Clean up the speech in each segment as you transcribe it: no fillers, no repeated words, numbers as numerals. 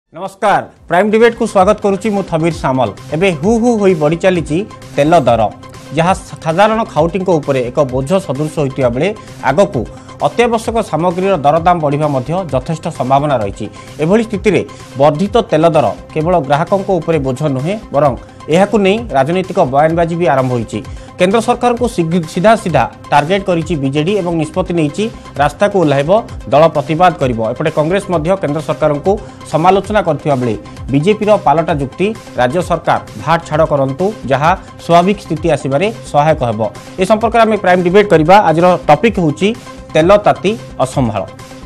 नमस्कार prime debate को स्वागत करुच्ची मु थबीर सामल एबे हु हु होई बढ़ी चली तेल दर जहाँ साधारण खाउटी एक बोझ सदृश होता बेले आग को अत्यावश्यक सामग्री दरदाम बढ़ा यथेष्ट संभावना रही एभली स्थिति में वर्धित तेल दर केवल ग्राहकों बोझ नुहे बरं यह नहीं राजनीतिक बयानबाजी भी आरंभ होती केंद्र सरकार को सीधा सीधा टार्गेट करिछि बीजेडी एवं निष्पत्ति नहीं रास्ता को ओह्लाइब दल प्रतिवाद करिबो एपटे कांग्रेस मध्य केंद्र सरकार को समालोचना करथिबा बेले बीजेपी पालटा जुक्ति राज्य सरकार भाट छाड़ करंतु जहां स्वाभाविक स्थिति आसिबारे सहायक हेबो ए संपर्क में प्राइम डिबेट करिबा आज टॉपिक होची तेल ताती असंभाळ।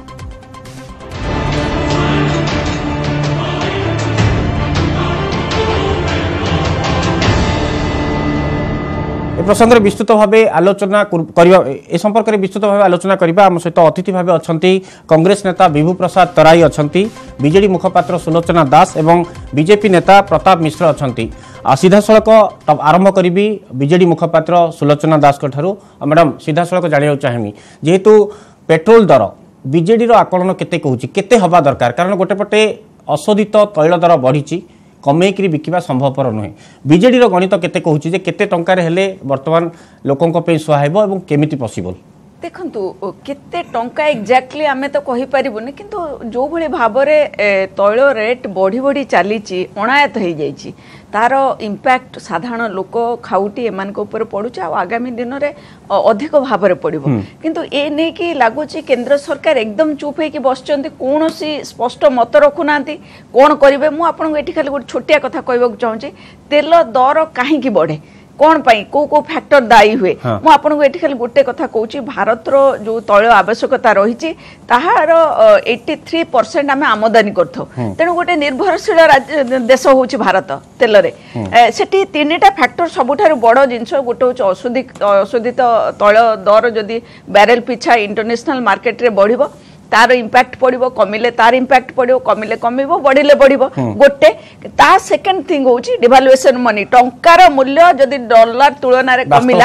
प्रसंग विस्तृत भाव आलोचना संपर्क में विस्तृत भाव आलोचना करबा हम सहित अतिथि भाव अच्छा कांग्रेस नेता विभू प्रसाद तराई अच्छा बीजेडी मुखपात्र सुलोचना दास एवं बीजेपी नेता प्रताप मिश्र अच्छा सीधा सड़क आरंभ करी बीजेडी मुखपात्र सुलोचना दास मैडम सीधा सड़क जाना चाहिए जेहेतु पेट्रोल दर बीजेडी आकलन केते कहूची केते हवा दरकार कारण गोटेपटे अशोधित तैल दर बढ़ी कमेकरी बिकिबा संभवपर नुहे बीजेडी गणित केते कहूची जे केते टंकार हेले वर्तमान लोकंक पे सुहाइबो एवं केमिति पॉसिबल देखंतु केते टंका एक्जाक्टली आमे तो कहि परिबोनी किंतु जो भली भाबरे तैल रेट बढ़ी बढ़ी चलीची अणायत हो जाइची तार इम्पैक्ट साधारण लोक खाउटी एमान को ऊपर पड़ुचा आ आगामी दिन रे अधिक भाबरे पड़िबो किंतु ए नै कि लागुची केंद्र सरकार एकदम चुप है कि बसचंती कोनोसी स्पष्ट मत रखुनांती कोन करिवे मु आपन एठी खाली गोटे छोटिया कथा कहबो चाहूची तेल दर काहे कि बढ़े कौन पाई को फैक्टर दायी हुए मु आपन एठी खाली गोटे कथा कहूची भारत रो जो तैल आवश्यकता रही ताहार 83% आमे आमदानी करथो तेणु गोटे निर्भरशील देश होची भारत तेल रे सेठी तीनटा फैक्टर सबुठारु बड़ जिंस गोटे होची अशोधित तैल दर जदी बैरेल पिछा इंटरनेशनल मार्केट रे बढ़िबो तार इम्पैक्ट पड़ो कमिले तार इम्पैक्ट पड़ो कमिले कमिबो बढ़िले बढ़िबो गोटे ता सेकंड थिंग होची डिवाल्युएशन मनी टंकार मूल्य जदी डॉलर तुलना रे कमिला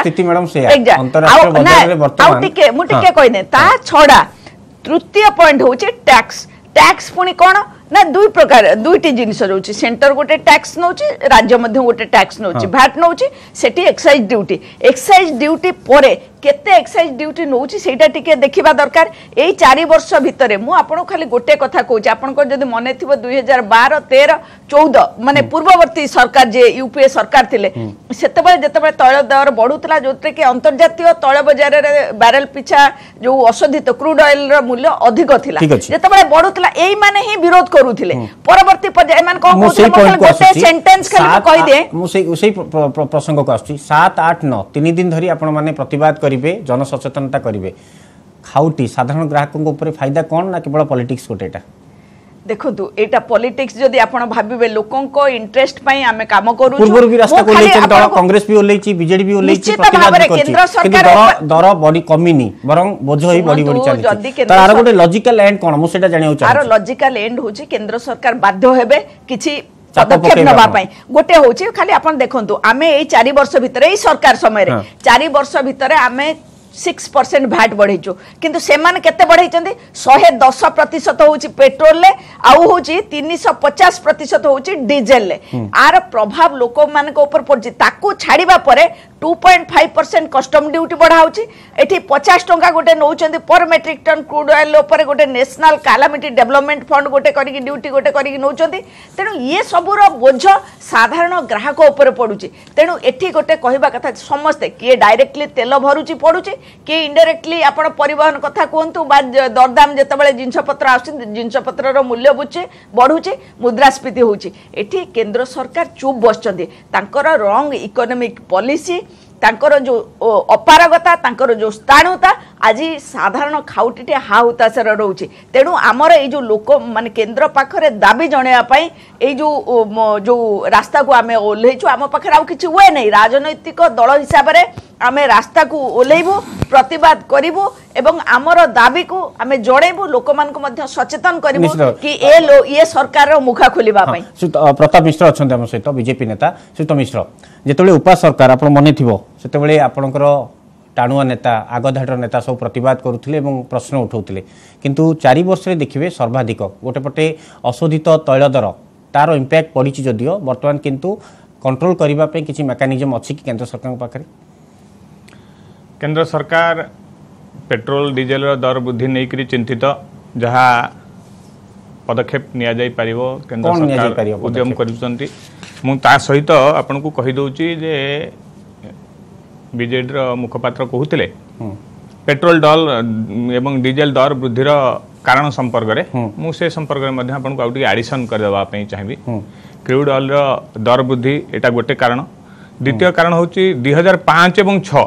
टिके मु टिके कहने ता छडा तृतीय पॉइंट होची टैक्स टैक्स पुनी कोन ना दुई प्रकार दुईटी जिनिस रोची सेंटर गोटे टैक्स नौची राज्य मध्य गोटे टैक्स नौची भैट नौची सेठी एक्साइज ड्यूटी परे केते एक्साइज ड्यूटी नौची सेटा टिके देखिबा दरकार एई 4 वर्ष भितरे मु आपन खाली गोटे कथा कहूची आपन को जदी मने थिबो 2012 13 14 माने पूर्ववर्ती सरकार जे यूपीए सरकार थिले सेतेबेले जेतेबेले तैल दर बढ़ुतला जोत्रे के अंतर्जातीय तैल बाजार रे बैरेल पिछा जो अशोधित क्रूड ऑयल रो मूल्य अधिक थिला जेतेबेले बढ़ुतला एई माने ही विरोध करूथिले परवर्ती पर्याय मान को गोटे सेंटेंस खाली कहि दे मु सेई प्रसंग को आछी 7 8 9 3 दिन धरी आपण माने प्रतिवाद करिवे जनसचेतनता करिवे खाउटी साधारण ग्राहकों ऊपर फायदा कोन ना केवल पॉलिटिक्स कोटेटा देखो एटा पॉलिटिक्स जदी आपण भाबिबे लोकन को इंटरेस्ट पई आमे काम करू पूर्व भी रास्ता को लेके दल कांग्रेस भी ओलेची बीजेडी भी ओलेची प्रतिवाद करछि केंद्र सरकार दर बडी कमिनी बरं बोझ होई बडी बडी चली तार गोटे लॉजिकल एंड कोन मु सेटा जानियो चाहे तार लॉजिकल एंड होची केंद्र सरकार बाध्य हेबे किछि पदक्षेप नबा पई गोटे होची खाली आपण देखंतु आमे एई 4 वर्ष भितरे एई सरकार समय रे 4 वर्ष भितरे आमे 6% भैट बढ़ेचु किंतु सेमान केते बढ़ेचंदी 110% होची पेट्रोल ले आउ होची 350% होची डीजल ले आर प्रभाव लोक मान को ऊपर पड़ची ताकू छाड़ीबा परे 2.5% कस्टम ड्यूटी बढ़ा होची एठी 50 टंका गोटे नौचंदी पर मेट्रिक टन क्रूड ऑयल ऊपर गोटे नेशनल कैलामिटी डेवलपमेंट फंड गोटे करिक ड्यूटी गोटे करिक नौचंदी तेनु ये सबुर बोझ साधारण ग्राहक ऊपर पडुची तेनु एठी गोटे कहबा कथा समस्त किए डायरेक्टली तेल भरुची पडुची कि इनडायरेक्टली आपण परिवहन कथा कहतु बा दरदाम जेतेबेले जिनसपत्र आछी जिनसपत्र मूल्य बुचे बढ़ुचे मुद्रास्फीति होची एठी केंद्र सरकार चुप बसचंदी तांकर रॉन्ग इकोनॉमिक पॉलिसी तांकर जो अपारगता तांकर जो स्थाणुता आज साधारण खाउटीटे हा हुताशर रोचे तेणु आमर ये जो लोक माने केंद्र पाखरे दाबी जणेया पई ए जो रास्ता को आमे ओल्हेचु आम पाखरे आउ किछि हुए नै राजनैतिक दल हिसाब रे आमे रास्ता को ओल्हेबु प्रतिवाद करिबु एवं आमर दाबी को आमे जणेबु लोकमान को मध्य सचेतन करिबु कि ये सरकार रो मुखा खोलिबा पई प्रताप मिश्र अछन हम सहित बीजेपी नेता सुत मिश्र जेतबेले उपा सरकार आपण मने थिबो सेतबेले आपणकर टाणुआ नेता आगधाटर नेता सब प्रतिवाद करुले प्रश्न उठाउले किंतु 4 वर्ष देखिए सर्वाधिक गोटेपटे अशोधित तैल दर तार इंपैक्ट पड़ी जदियो बर्तमान किंतु कंट्रोल करने किसी मेकानिजम अच्छी कि केंद्र सरकार पाखे केंद्र सरकार पेट्रोल डीजेल दर वृद्धि नहीं चिंतित जहाँ पदक्षेप निया जाई पारिबो केंद्र सरकार उद्यम करूछंती मु ता सहित आपन को कहि दउची जे बीजेडी रो मुखपात्र कहूतिले पेट्रोल डॉल एवं डीजेल दर वृद्धिर कारण संपर्क रे मु से संपर्क रे मध्ये आपन को आउटी एडिशन कर देबा पई चाहिबी क्रूड ऑयल रो दर वृद्धि एटा गोटे कारण द्वितीय कारण होची 2005 एवं 6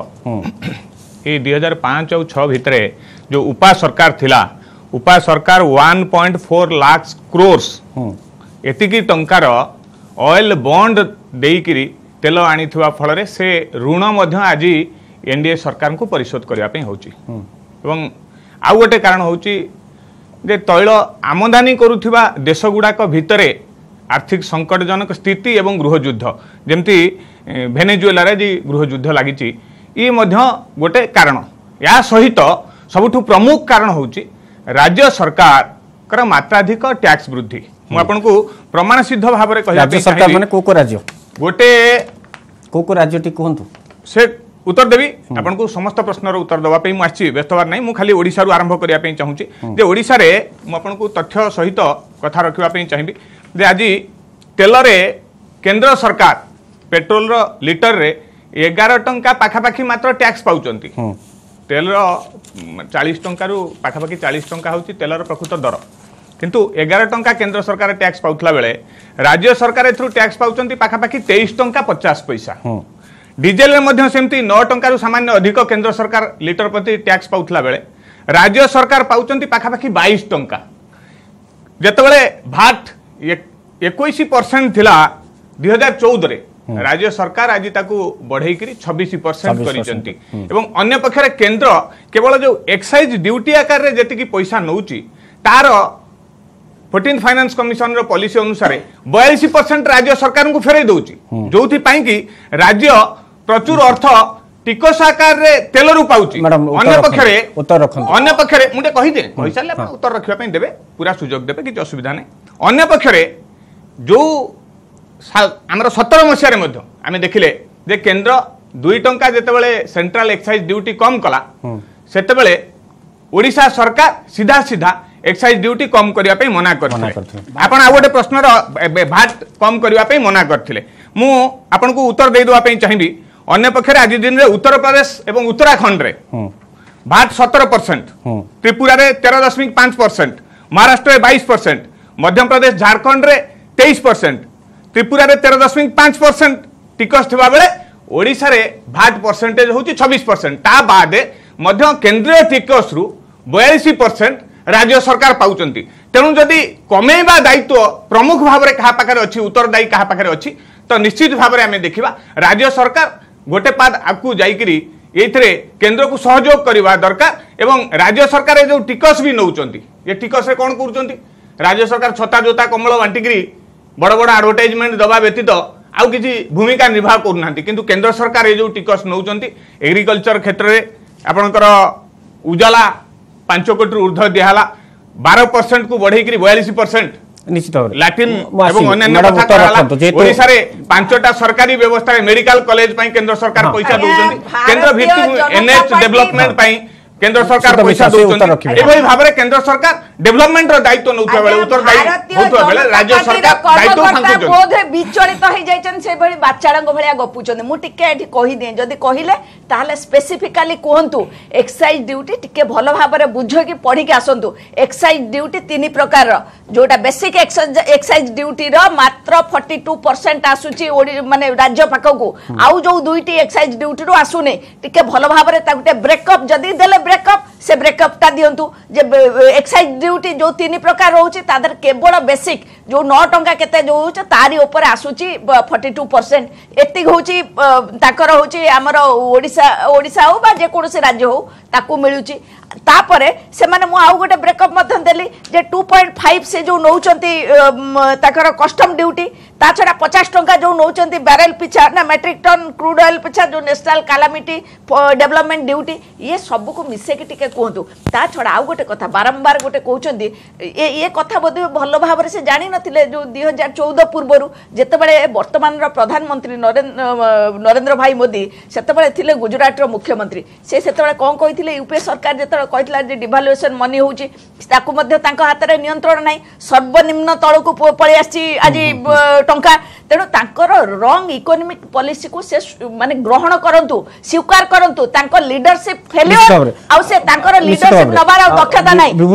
ए 2005 और 6 भितरे जो उपा सरकार थिला उपा सरकार 1.4 लाख क्रोर्स एतिकी टंकार ऑयल बॉन्ड देइकिरी तेल आनीथिबा फल से ऋण मध्य आज एनडीए सरकार को परिशोध करने होची एवं आउ गोटे कारण होची जे तैल आमदानी करुथिबा देश गुड़ाक भितरे आर्थिक संकटजनक स्थिति एवं गृहयुद्ध जमती वेनेजुएला रे जी गृहयुद्ध लागिची ये मध्य गोटे कारण या सहित सबुठु प्रमुख कारण होची राज्य सरकार कर मात्राधिक टैक्स वृद्धि मु आपन को प्रमाण सिद्ध भाव रे कहया राज्य सरकार माने को राज्य गोटे को राज्य टी कहंतु से उत्तर देवी आपन को समस्त प्रश्न रो उत्तर दवा पे मु आछि व्यस्तवार नै मु खाली ओडिसा रु आरंभ करिया पे चाहूची जे ओडिसा रे मु आपन को तथ्य सहित कथा रखिबा पे चाहिबी जे आज तेल रे केंद्र सरकार पेट्रोल रो लीटर रे 11 टंका पाखापाखी मात्र टैक्स पाउचंती तेल 40 टंका रु पाखापाखी 40 टंका होची तेल रो प्रकृत दर किंतु 11 टंका केंद्र सरकार टैक्स पाउथला बेले राज्य सरकार एथरु टैक्स पाउचंती पाखापाखी 23 टंका 50 पैसा डीजेल रे मध्य सेमती 9 टंका रु सामान्य अधिक केंद्र सरकार लीटर प्रति टैक्स पाउथला बेले राज्य सरकार पाउचंती पाखापाखी 22 टंका जेतेबेले भाट 21% थिला 2014 रे राज्य सरकार आज ताकू बढ़ई 26% करिसंती एवं अन्य पक्षरे केंद्र केवल जो एक्साइज ड्यूटी आकार रे जेतिकी पैसा नउची तार 14 फाइनेंस कमिशन रो पॉलिसी अनुसार 42% राज्य सरकार को फेरई दउची जोथि पई कि राज्य प्रचुर अर्थ टिकस आकार रे तेल रु पाउची अन्य पक्षरे उत्तर रखन अन्य पक्षरे मुटे कहि दे कहि साले आपण उत्तर रखिबा पई देबे पूरा सुजोग देबे कि असुविधा नै अन्य पक्षरे जो आमर 17 मसीह मध्य आम देखिले जे केंद्र 2 टंका जेतेबेले सेंट्रल एक्साइज ड्यूटी कम कला सेतेबेले ओडिशा सरकार सीधा सीधा एक्साइज ड्यूटी कम करिया पे मना करथिले आपण आ गोटे प्रश्न रो भाट कम करिया पे मना करथिले मु आपण को उत्तर दे दवा पे चाहिबी अन्य पक्षरे आज दिन रे उत्तर प्रदेश एवं उत्तराखंड रे भाट 17% त्रिपुरा रे 13.5% महाराष्ट्र रे 22% मध्य प्रदेश झारखंड रे 23% त्रिपुरा रे 13.5% टिकस थिबा बेले ओडिसा रे भाट परसेंटेज होची 26% ता बादे मध्य केंद्रीय टिकस रु 42% राज्य सरकार पाउचंती तेणु जदि कमेबा दायित्व प्रमुख भाव रे कहा पाखरे अछि उत्तरदायी कहा पाखरे अछि तो निश्चित भाव रे हमें देखिबा राज्य सरकार गोटे पाद आकु जाईकरी एथरे केंद्र को सहयोग करबा दरकार एवं राज्य सरकार जो टिकस भी नउचंती ये टिकस रे कोन करूचंती राज्य सरकार छता जोता कमल बांटिकरी बड़ बड़ एडवर्टाइजमेंट दबा व्यतीत आउ किसी भूमिका निर्वाह करना किंतु केंद्र सरकार ये जो टिकस नौचंती एग्रीकल्चर क्षेत्र में आपणकर उजाला 5 कोटी ऊर्ध्व दिहला 12% को बढ़ई 42% निश्चित लैटिन एवं अन्य कथा ओडिसा रे 5टा सरकारी व्यवस्था मेडिकल कॉलेज पई केंद्र सरकार पैसा दउचंती केंद्र भित्ति एनएच डेवलपमेंट पई केंद्र सरकार पैसा दउचंती एभई भाबरे केंद्र सरकार डेवलपमेंट रो दायित्व नउथबा बेले उत्तरदायी होतबा बेले राज्य सरकार दायित्व फांकुचंती बोधे विचलित हो जायछन से भली बाचाडंग भलिया गपुचंती मु टिके एठी कहि दे जदी कहिले ताहले स्पेसिफिकली कोहंतु एक्साइज ड्यूटी टिके भलो भाबरे बुझो कि पढी के आसंतु एक्साइज ड्यूटी तीन प्रकार रो जोटा बेसिक एक्साइज ड्यूटी रो मात्र 42% आसुची माने राज्य पाखकु आउ जो दुईटी एक्साइज ड्यूटी रो आसुने टिके भलो भाबरे ताकुटे ब्रेकअप जदी देले ब्रेकअप से ब्रेकअपटा दिंतु जे एक्साइज ड्यूटी जो 3 प्रकार रोचे तादर केवल बेसिक जो 9 टंका केते जो होचे तारी ऊपर आसुची 42% एति होची ताकर होची हमर ओडिसा हो बा जे कोनसे राज्य हो ताकू मिलुची तापरे से माने मु आउ गोटे ब्रेकअप मथन देली जे 2.5 से जो नौचंती ताकर कस्टम ड्यूटी ता छडा 50 टंका जो नौचंती बैरल पिछा ना मेट्रिक टन क्रूड ऑयल पिछा जो नेशनल कैलामिटी डेवलपमेंट ड्यूटी ये सब को मिसे के टिके कहतु ता छडा आउ गोटे कथा बारंबार गोटे कहउचंती ये कथा बोध भल भाव से जानि नथिले जो 2014 पूर्वरु जेतेबेले वर्तमान रो प्रधानमंत्री नरेंद्र भाई मोदी सेतेबेले थिले गुजरात रो मुख्यमंत्री से सेतेबेले कोन कहिथिले यूपीए सरकार जेतेबेले कहितला जे डिवाल्युएशन मनी होउची ताकू मध्ये तांको हातरे नियंत्रण नाही सर्वनिम्न तळकू पळि आछि आज टंका तेणु तांकर रंग इकोनॉमिक पॉलिसी को से माने ग्रहण करंतु स्वीकार करंतु तांको लीडरशिप फेलियर आ से तांकर लीडरशिप नबार दक्षता नाही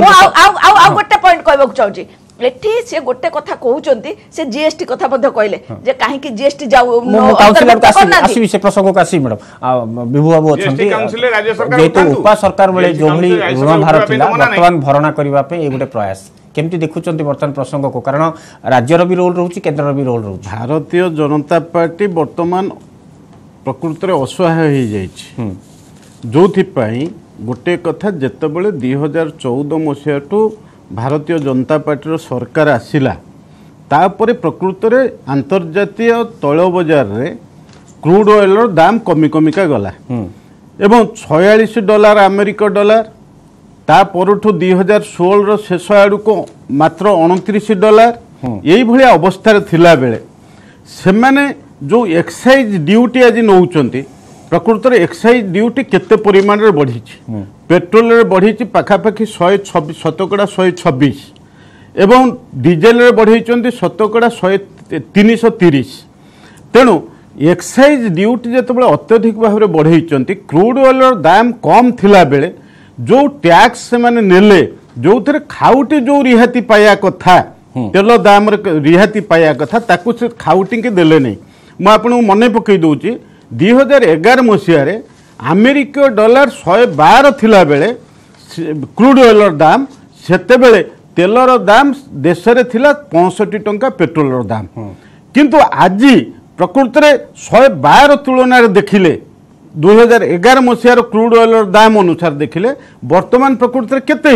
आ गोटे पॉइंट कहबो चाहूची एठी से गोटे कथा कहउचंती से जीएसटी कथा मध्ये कहले जे काहे कि जीएसटी जाऊ काउंसिलर का आसी से प्रसंग का आसी मैडम विभु बाबू अछंती जेतु उपा सरकार बेले जोभली ऋण भार थिला वर्तमान भरणा करबा पे ए गोटे प्रयास केमती देखुचंती वर्तमान प्रसंग को कारण राज्यर भी रोल रहउची केंद्र भी रोल रहउची भारतीय जनता पार्टी वर्तमान प्रकृति रे असहाय हो जाइछि जोथि पई गोटे कथा जेतेबेले 2014 मसिया टू भारतीय जनता पार्टी सरकार आसिला तापरे प्रकृति रे अंतर्जातीय तैल बजार रे क्रूड ऑयल दाम कमी कमिका गला एवं $46 अमेरिका डॉलर तापरठू 2016 रो शेष आड़ू को मात्र $29 यही भलिया अवस्था थिला बेले से माने जो एक्साइज ड्यूटी आज नौचंती प्रकृत रे एक्साइज ड्यूटी केते परिमाण रे बढ़ी पेट्रोल रे बढ़ी पाखापाखि 126 एवं डीजेल रे बढ़ी शतकड़ा 330 तेणु एक्साइज ड्यूटी जिते अत्यधिक भाव में बढ़ई क्रूड ऑयल दाम कम थिला बेले जो टैक्स से माने नेले जो थे खाउटी जो रिहाती पाया कथा तेल दाम रिहाती पाया कथा ताकू से खाउटी के देले नहीं मु आपन मने पकई दउची 2011 मसीह रे अमेरिका डॉलर 112 थिला बेले क्रूड ऑयल दाम सेते बेले तेलर दाम देश रे थिला 65 टंका पेट्रोल दाम किंतु आज प्रकृत में 112 तुलन देखिले 2011 मसीहार क्रूड ऑयल दाम अनुसार देखिले वर्तमान प्रकृति केते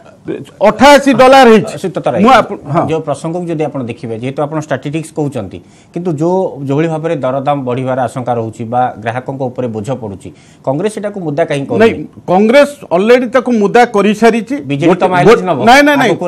$88 जो प्रसंग को जदि आपण देखिबे जेहेतु आपण स्टैटिस्टिक्स कहउचंती किंतु जो जोभली भाबरे दरदाम बढ़िवार आशंका रहउची बा ग्राहकों को ऊपर बोझ पड़ुची कांग्रेस एटा को मुद्दा कहीं कर नहीं कांग्रेस ऑलरेडी ताको मुद्दा करि सारिची बीजेपी तो माइलेज नबो नहीं नहीं नहीं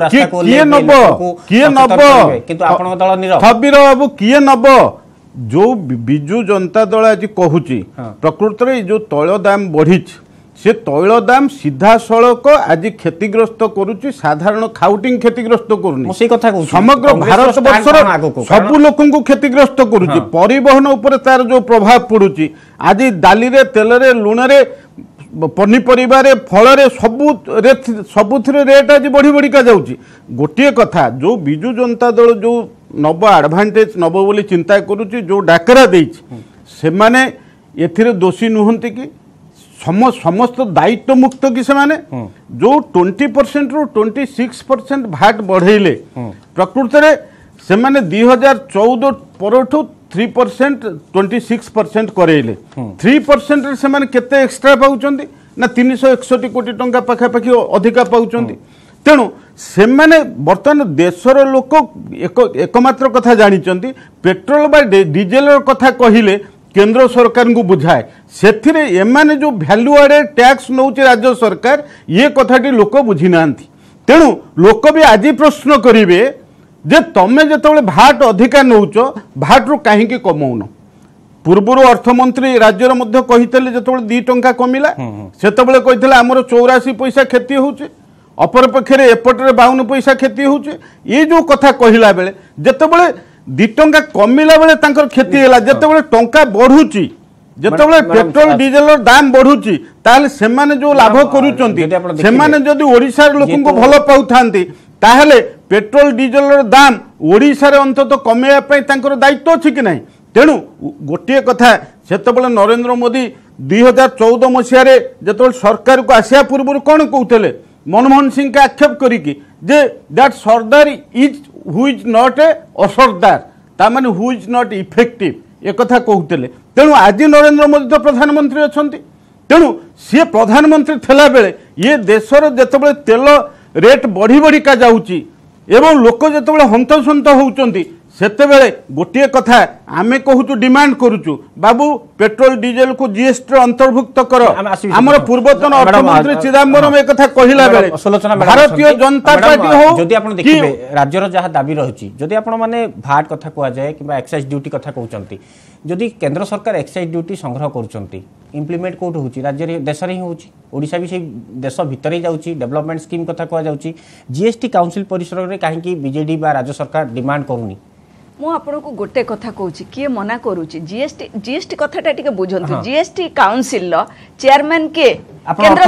किए नबो किंतु आपण दल निर खबीर बाबू किए नबो जो बिजु जनता दल आज कहूची प्रकृत में जो तैल दाम बढ़ी से तैल दाम सीधा सड़क आज क्षतिग्रस्त करुच्ची साधारण खाउटिंग क्षतिग्रस्त करूनी समग्र भारत वर्षर सबु लोक क्षतिग्रस्त करुच्ची परिवहन उपर तार जो प्रभाव पड़ुची आज डाली रे तेल रे लुण रे पनीपरिबा रे फल रे सबुथिरे रेट आज बढ़ी बढ़िका जाउची गोटे कथा जो बिजु जनता दल जो नब एडभांटेज नब बोली चिंता करुच्ची जो डाकरा देइछि से माने एथिरे दोषी नुहंती कि समस्त दायित्व मुक्त कि से माने जो 20% रु 26% भाट बढ़ेले प्रकृत रे से माने 2014 परठू 3% 26% करेले 3% रे से माने केते एक्स्ट्रा पाउचंदी ना 361 कोटी टंका पाखापाखि अधिका पाउचंदी तेणु से माने वर्तमान देशर लोक एकमात्र कथा जानिचंती पेट्रोल बा डीजेल कथा कहिले केंद्र सरकार को बुझाए से एमाने जो वैल्यू एडेड टैक्स नौचे राज्य सरकार ये कथाटी लोक बुझी ना तेणु लोक भी आज प्रश्न करेंगे जे तमें जो भाट अधिका नौच भाट रु कहीं कमौन पूर्वर अर्थमंत्री राज्यर मध्य कही जो 2 टंका कमिला से आमर 84 पैसा क्षति होचे अपर पक्षे एपटे 52 पैसा क्षति होचे ये जो कथा कहला बेले जितेबाला 2 टंका कमिला बेले तांकर क्षति हैला जेतेबेले टंका बढ़ुची जेतेबेले पेट्रोल डीजल दाम बढ़ुची ताले सेमाने जो लाभ करूचंती सेमाने जदि ओडिसा लोकन को भलो पाउथांती ताहले पेट्रोल डीजल दाम ओडिसा रे अंतत कमेया पई तांकर दायित्व अछि कि नाही तेणु गोटे कथा सेतेबेले नरेंद्र मोदी 2014 मसीह जो सरकार को आसिया पूर्व कौन कहते मनमोहन सिंह के आक्षेप करिकी जे that sardar is who is not a asardar तामाने हु इज नॉट इफेक्टिव एक कथा कहते तेणु आज नरेंद्र मोदी तो प्रधानमंत्री अच्छा तेणु सी प्रधानमंत्री थिला बेले ये देशर जेतेबेले तेल रेट बढ़ी बढ़िका जाउची एवं लोक जेतेबेले हंतसंत होउचंती सेतेबेले गोटे कथा आमे कहूचु डिमांड करूचु बाबू पेट्रोल डीजेल को जीएसटी अंतर्भुक्त कर हमर पूर्वतन अर्थमंत्री चिदंबरम एक कथा कहिला बेले भारतीय जनता पार्टी हो जदि आपण देखिबे राज्यर जहा दाबी रहुची जदि आपण माने भाट कथा कोआ जाय किबा एक्साइज ड्यूटी कथा कहउचंती जदि केंद्र सरकार एक्साइज ड्यूटी संग्रह करूचंती इम्प्लीमेंट कोट होची राज्य देश रे होची ओडिशा भी से देश भीतर ही जाउची डेवलपमेंट स्कीम कथा कोआ जाउची जीएसटी काउंसिल परिसर रे काहे कि बीजेडी बा राज्य सरकार डिमांड करूनी मु आपन को गोटे कथा कहूची किए मना करूची जीएसटी कथाटा टिके बुझंतु जीएसटी काउंसिल लो चेयरमैन के केंद्र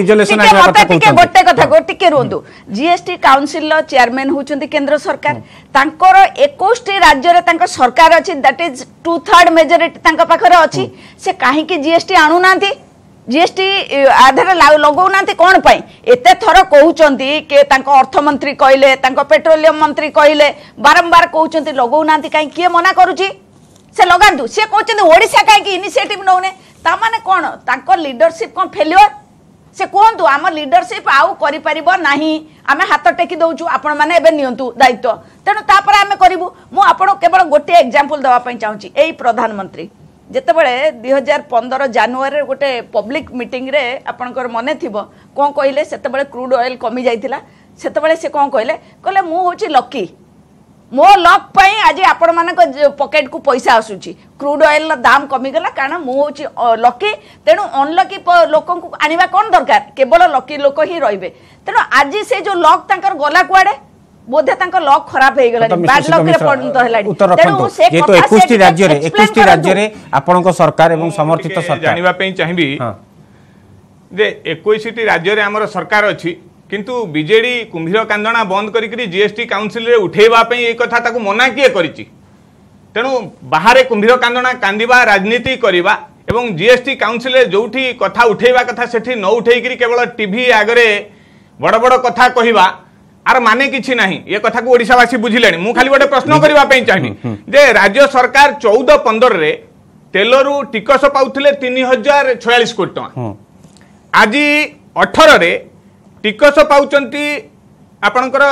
सरकार टिके गोटे कथा टिके रोंदु जीएसटी काउंसिल लो चेयरमैन होचंती केंद्र सरकार तांकर 21 राज्य रे तांकर सरकार अछि दैट इज 2/3 मेजॉरिटी तांका पाखरे अछि से काहे कि जीएसटी आनु नांती जीएसटी आधार लगौ नांती कोन पई एते थर कहउचंती के तांको अर्थमंत्री कहले तांको पेट्रोलियम मंत्री कहले बारंबार कहउचंती लगौ नांती काई किए मना करूची से लगांतु से कहउचंती ओडिसा काई कि इनिशिएटिव नौने ता माने कोन तांको लीडरशिप कोन फेल्योर से कहंतु हम लीडरशिप आउ करि परिबो नाही आमे हाथ टेकी दउचु आपण माने एबे नियंतु दायित्व तेनु ता पर आमे करिवु मु आपण केवल गोटे एग्जांपल दवा पई चाहूची एई प्रधानमंत्री जेतेबेले 2015 जनवरी गोटे पब्लिक मीटिंग रे आपनकर मने थिबो कोन कहले सेतेबेले क्रूड ऑयल कमी जाइतिला सेतेबेले से कोन कहले मु होची लकी मो लक पई आज आपण मानक पॉकेट को पैसा आसुची क्रूड ऑयल दाम कमी गला कारण मु होची लकी तेनु अनलकी लोकन को आनिबा कोन दरकार केवल लकी लोक ही रहिबे तेनु आज से जो लक तांकर गला कुआडे बोधे तांको लक खराब हे गेला बैड लक रे पड़न तो हेलाडी उत्तर रखंतो ये तो 21 राज्य रे आपनको सरकार एवं समर्थित सरकार जानिबा पई चाहिबी जे 21 राज्य रे हमर सरकार अछि किंतु बीजेडी कुंभीर कांदणा बंद करिकरी जीएसटी काउंसिल रे उठेबा पई ए कथा ताकू मना किए करिछि तेनु बाहरे कुंभीर कांदणा कांदिबा राजनीति करिबा एवं जीएसटी काउंसिल रे जोठी कथा उठेबा कथा सेठी न उठेइकरी केवल टीवी आगरे बड़ बड़ कथा कहिबा आर माने किछि नहीं ये कथा को ओडिसावासी बुझिलेनी मु खाली गोटे प्रश्न करबा पई चाहिबी जे राज्य सरकार 14-15 रे तेलरू टिकस पाउथिले 3046 कोटी टका आज 18 रे टिकस पाउचंती आपनकर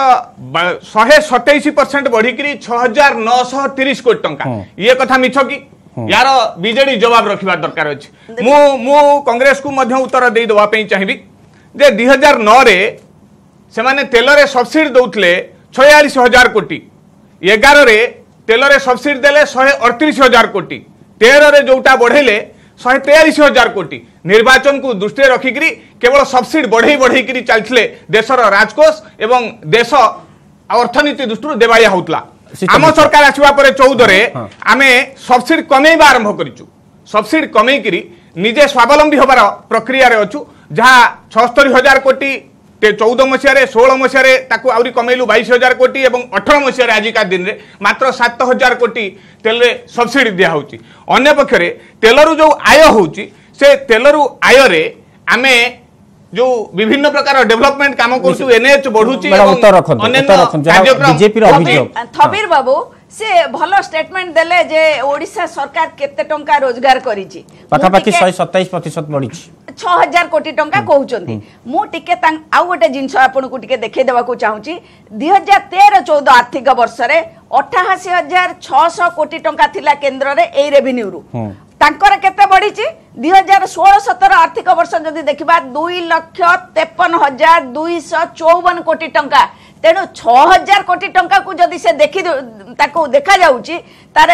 127% बढ़िकरी 6930 कोटी टका ये कथा मिछ की यार बीजेडी जवाब रखिबा दरकार अछि मु कांग्रेस को मध्य उत्तर दे दवा पई चाहिबी जे 2009 रे से माने तेल रे सब्सिडी दउथले 46000 कोटी 11 रे तेल रे सब्सिडी देले 138000 कोटी 13 रे जोटा बढ़ेले 143000 कोटी निर्वाचन को दृष्टि रखिकरी केवल सब्सिडी बढ़ई करी चलथिले देशर राजकोष एवं देश अर्थनीति दृष्टि देवाया होतला आम सरकार आसीबा परे 14 रे आमे सब्सिडी कमेइबा आरंभ करिचु सब्सिडी कमेइ करी निजे स्वावलंबी होबार प्रक्रिया रे अछु जहा 76000 कोटी 14 मसीह 16 मसीह आउरी कमेलु 22000 कोटी और 18 मसीह आजिका दिन में मात्र 7000 कोटी तेल सब्सिडी दिया होची अन्य पक्षरे तेलरू जो आय होची से तेलरू आय रे आमे जो विभिन्न प्रकार डेवलपमेंट काम करछु एनएच बढ़ुची बीजेपी रो अभियोग थबीर बाबू से भलो स्टेटमेंट देले जे ओडिशा सरकार केते टंका रोजगार करिछि पाखापाखि 127% बढ़िछि 6000 कोटी टंका कहउचंती मु टिके आउ गोटे जिंस आपन को टिके देखै देबा को चाहूची 2013-14 आर्थिक वर्ष रे 88600 कोटी टंका थिला केंद्र रे ए रेवेन्यू रु तांकर केते बढ़िछि 2016-17 आर्थिक वर्ष जदि देखिबा 2,53,254 कोटी टंका तेणु 6000 कोटी टंका को जदि से देखि ताको देखा जाउची तारे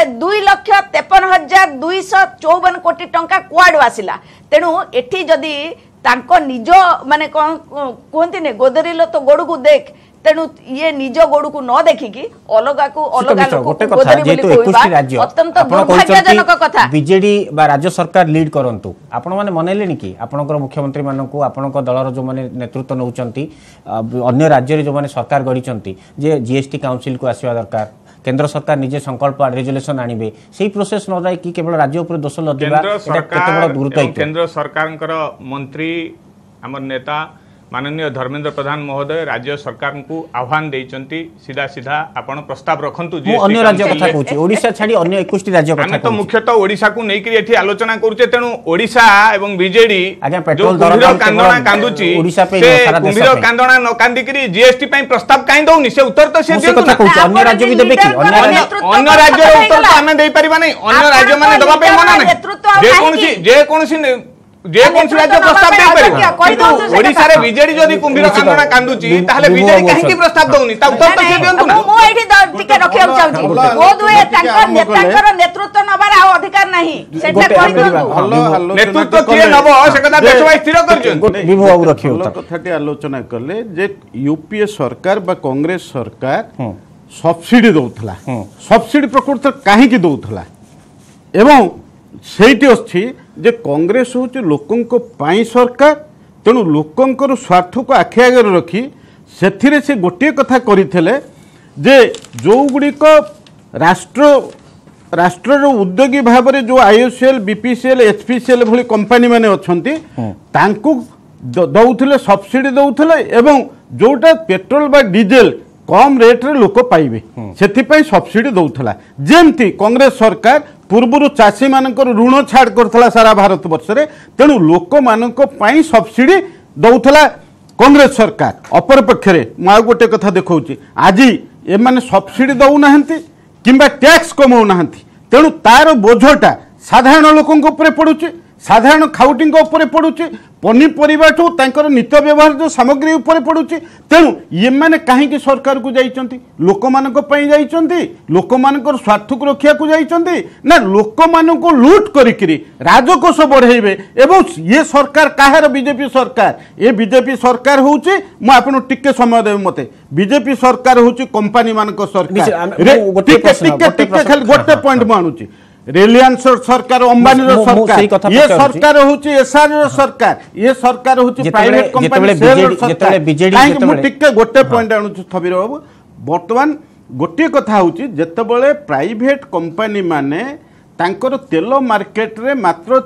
2,53,254 कोटी टंका कुआडू आसिला तेणु एठी जदि तांको निज माने कहंती ने गोदरिलो तो गोडू को देख तेणु ये निज गोडू को न देखिकी अलगा को अलगा लोक गोदरी बोली कोइबा अत्यंत दुर्भाग्यजनक कथा बीजेडी बा राज्य सरकार लीड करंतु आपण माने मनैलेनी कि आपनकर मुख्यमंत्री माननकू आपनकर दलर जो माने नेतृत्व नउचंती अन्य राज्य रे जो माने सरकार गढिचंती जे जीएसटी काउंसिल को आसीबा दरकार केंद्र सरकार निजे संकल्प रेजोल्यूशन आनिबे सेही प्रोसेस न जाय कि केवल राज्य ऊपर दोष लदिबा एटा केते बड़ गुरुत्व केंद्र सरकारकर मंत्री हमर नेता माननीय धर्मेंद्र प्रधान महोदय राज्य सरकार को आह्वान देइचंती सीधा सीधा आपण प्रस्ताव रखंतु जे अन्य राज्य कथा कहूची ओडिशा छाडी अन्य 21 राज्य कथा हम तो मुख्यतः ओडिशा को नै कि एठी आलोचना करूचे तेनु ओडिशा एवं बीजेडी आज्ञा पेट्रोल दर कांदना कांदुची ओडिशा पे सारा देश कुंभीर कांदना न कांदी करी जीएसटी पई प्रस्ताव काई दउनी से उत्तर तो से कथा कहूची अन्य राज्य भी देबे कि अन्य राज्य उत्तर तो हमें देई परिबा नै अन्य राज्य माने दबा पे मना नै जे कोनसी राज्य प्रस्ताव दे पारिबो ओडिसा रे बीजेडी जदी कुंभीर कांदना कांदुची ताले बीजेडी काहे की प्रस्ताव दउनी ता उत्तर तो से दियंतु मो एठी टिके रखिया चाहूची बोध हुए तांकर नेतांकर नेतृत्व नबार आ अधिकार नाही सेटा कहि दियंतु नेतृत्व किए नबो से कथा देशवाई स्थिर करछन विभू बाबू रखियो कथाटी आलोचना करले जे यूपीए सरकार बा कांग्रेस सरकार सब्सिडी दउथला सब्सिडी प्रकृत काहे की दउथला एवं सेठी अछि जे कांग्रेस होची लोकंको पाई सरकार तेणु लोकंकर स्वार्थ को आखि आगे रखी से से गोटे कथा करथिले जे जो गुड़िक राष्ट्र उद्योगी भाव में जो आईओसीएल बीपीसीएल एचपीसीएल भली कंपनी माने अछंती तांकु दउथिले सब्सिडी दउथिले एवं जोटा पेट्रोल बा डीजेल कम रेट रे लोक पाइबे सेथिपई सब्सिडी दउथला जेमती कांग्रेस सरकार पूर्व चाषी मानकर ऋण छाड़ करथला सारा भारत वर्ष रे तेणु लोक मानक पई सब्सिडी दउथला कांग्रेस सरकार अपर पक्षरे म गोटे कथा देखौची आज ए माने सब्सिडी दउ नाहंती किंबा टैक्स कमाउ नाहंती तेणु तार बोझटा साधारण लोकंक ऊपर पड़ुची साधारण खाउटिंग ऊपर पड़ुची पनीपरिबा ठू तांकर नित्य व्यवहार जो सामग्री ऊपर पड़ुची तेणु ये माने काहेकि सरकार को जाइचंती लोक मानक पई जाइचंती लोक मानकर स्वार्थ को रक्षा को जाइचंती ना लोक मानक लूट करिकरी राजकोष बढ़ेबे एवं ये सरकार काहेर बीजेपी सरकार ये बीजेपी सरकार होउची म आपन टिके समय देबे मते बीजेपी सरकार होउची कंपनी मानक सरकार टिके खाली गोटे पॉइंट मानुची रिलायंस सरकार अंबानी सरकार ये सरकार होची एसआर सरकार ये सरकार होची प्राइवेट कंपनी सरकार बीजेडी मु टिके गोटे पॉइंट आनु थबीर बाबू वर्तमान गोटे कथा होची जेतेबेले प्राइवेट कंपनी माने तांकर तेल मार्केट रे मात्र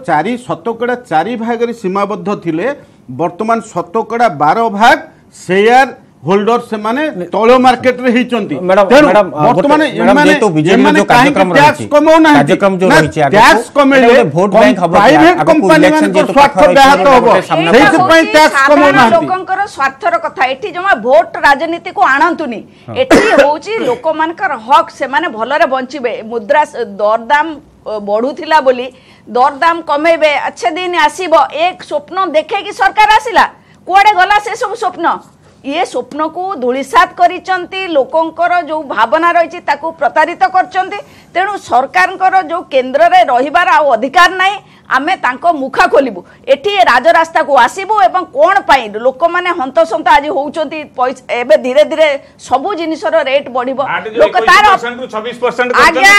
4% भाग रे सीमाबद्ध थिले वर्तमान 12 भाग शेयर होल्डर से माने तौल मार्केट रे हिचंती वर्तमान एमाने जो कार्यक्रम टैक्स कमाउ ना कार्यक्रम जो रहिछि टैक्स कमेले वोट बैंक हबो प्राइवेट कंपनी माने को स्वार्थ व्याहत हबो सेहि पई टैक्स कमाउ ना लोकंकर स्वार्थर कथा एठी जमा वोट राजनीति को आनंतुनी एठी होउची लोक मानकर हक से माने भलरे बंचिबे मुद्रा दरदाम बढ़ुथिला बोली दरदाम कमेबे अच्छे दिन आसीबो एक स्वप्न देखे कि सरकार आसिला कोडे गला से सब स्वप्न ये स्वप्न को धूलिसात करिचंती लोकंकर जो भावना रही ताकू प्रतारित करचंती तेणु सरकार जो केंद्र रे रहिबार आ अधिकार नाही आमे तांको मुखा खोलिबु एठी राजरास्ता को आसीबु एवं कोन पाई लोक माने हंतसंत आज होउचंती एबे धीरे धीरे सबु जिनिसर रेट बढ़िबो लोक तार 26%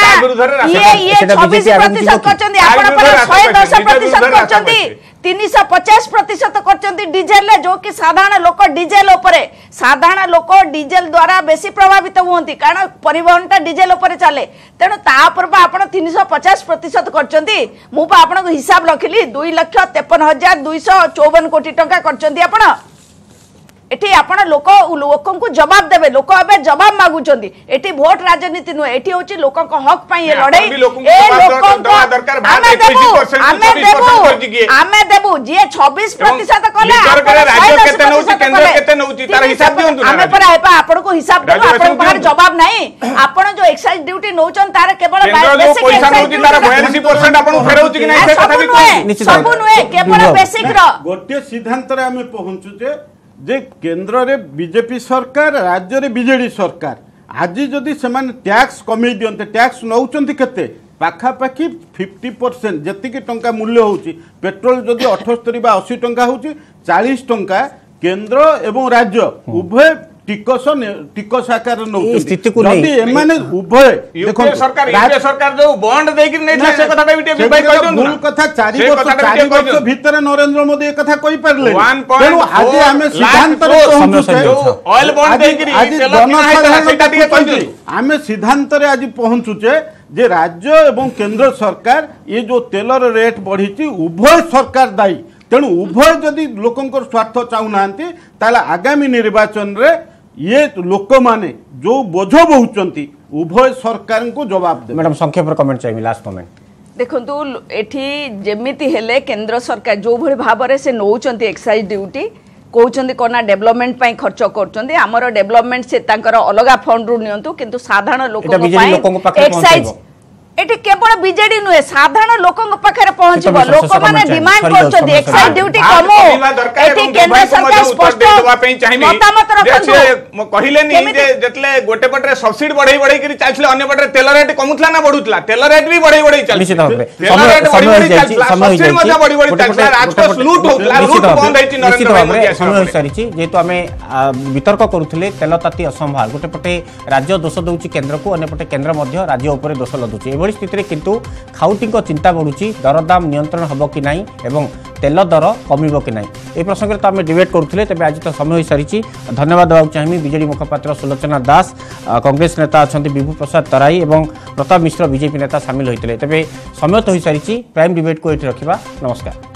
ये 26% करचंती आपण पर 110% करचंती 350% करचंती डीजेल जो कि साधारण लोक डीजेल उपरे साधारण लोक डीजेल द्वारा बेसी प्रभावित होती कारण परिवहनटा डीजेल उपरे चले तेणु तापर आपण 350% करचंती मु आपण हिसाब रखिली 2,53,254 कोटी टंका करचंती आपण एठी आपण लोकन को जवाब देबे लोक अबे जवाब मागुचंती एठी वोट राजनीति नुए एठी होची लोकन को हक पई ये लड़ाई ए लोकन को आमे देबू जे 26% कले राज्य केते नउची केंद्र केते नउची तार हिसाब दियंतु आमे पर आइपा आपण को हिसाब देबू आपण पर जवाब नाही आपण जो एक्साइज ड्यूटी नउचन तार केवल बेसिक पैसा नउची तार 42% आपण फेरउची कि नाही से कथा भी सब नुए केवल बेसिक रो गोटे सिद्धांत रे आमे पहुंचुचे जे केंद्र रे बीजेपी सरकार राज्य रे बीजेडी सरकार आज जदि से टैक्स कमे दियंते टैक्स नौचंती केते पाखापाखि 50% जतिक टंका मूल्य होची पेट्रोल जदि 78 बा 80 टंका होची 40 टंका केंद्र एवं राज्य उभय टिकस आकार एई स्थिति को नौकरी नहीं- एमाने उभय यूपीए सरकार जो बॉन्ड देकर नहीं था से कथाटा भी टिके भाई कहि भूल कथा 4 वर्ष भितर नरेंद्र मोदी ए कथा कहि परले 1.4 तेणु आज आमे सिद्धांत रे समय पहुंचुचे सर ऑयल बॉन्ड देकर आज तेल किना है सेटा टिके कहि जनसाधारण आमे सिद्धांत रे आज पहुंचुचे जे राज्य एवं केंद्र सरकार ये जो तेलर रेट बढ़ी उभय सरकार दायी तेणु उभय जदि लोकंकर स्वार्थ चाहूनाहांती ताले आगामी निर्वाचन रे ये लोक माने जो बोझ बहुचंती उभय सरकार को जवाब दे। मैडम संक्षेप कमेंट चाहिए लास्ट कमेंट। देखंतु एठी जेमिति हेले केंद्र सरकार जो भली भाबरे से नौचंती एक्साइज ड्यूटी कहउचंती कोना डेवलपमेंट पई खर्च करचंती हमर डेवलपमेंट से तांकर अलगा फंड रु नियंतु किंतु साधारण लोक एक्साइज एटी केवल बीजेडी नुहे साधारण लोकंग पाखरे पहुंचबो लोक माने डिमांड करचंती एक्साइज ड्यूटी कमो एटी केंद्र सरकार स्पष्ट मतामत रखंतु म कहिले नहीं जे जतले गोटे पटरे सब्सिडी बढ़ई बढ़ई करी चालछले अन्य पटरे तेल रेट कमुतला ना बढ़ुतला तेल रेट भी बढ़ई बढ़ई चालछले निश्चित भाबरे तेल रेट बढ़ई बढ़ई चालछला सब्सिडी मजा बढ़ई बढ़ई चालछला राजकोष लूट होतला लूट बंद हेची नरेंद्र मोदी समय सारिछि जेतु आमे वितर्क करूथिले तेल ताती असंभाल गोटे पटे राज्य दोष दउची केंद्र को अन्य पटे केंद्र मध्य राज्य ऊपर दोष लदुची एभली स्थिति किंतु खाउटी चिंता बढ़ुची दरदाम नियंत्रण हम कि नाई एवं तेल दर कमिबो कि नाई ए प्रसंग तो आम डिबेट करूथिले तेबे आज तो समय हो सारिछि धन्यवाद देवाक चाहिए बीजेडी मुखपात्र सुलोचना दास कांग्रेस नेता अच्छा विभू प्रसाद तराई एवं प्रताप मिश्र बीजेपी नेता सामिल होते तेबे समय तो हो सारिछि प्राइम डिबेट को ये रखा नमस्कार।